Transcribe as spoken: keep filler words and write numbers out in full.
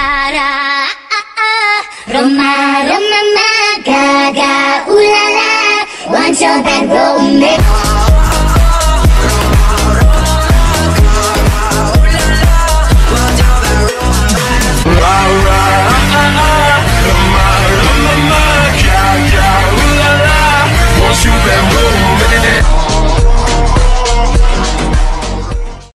ara, Roma, Roma, ma, gaga, ooh la la, want your back, roll me.